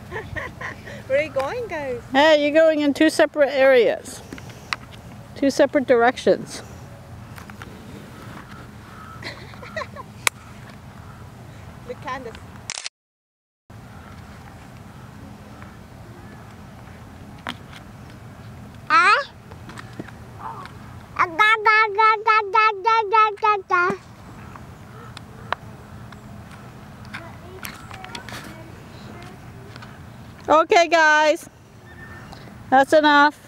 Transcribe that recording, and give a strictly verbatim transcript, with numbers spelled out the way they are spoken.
Where are you going, guys? Hey, you're going in two separate areas. Two separate directions. Look, Candace. Okay, guys. That's enough.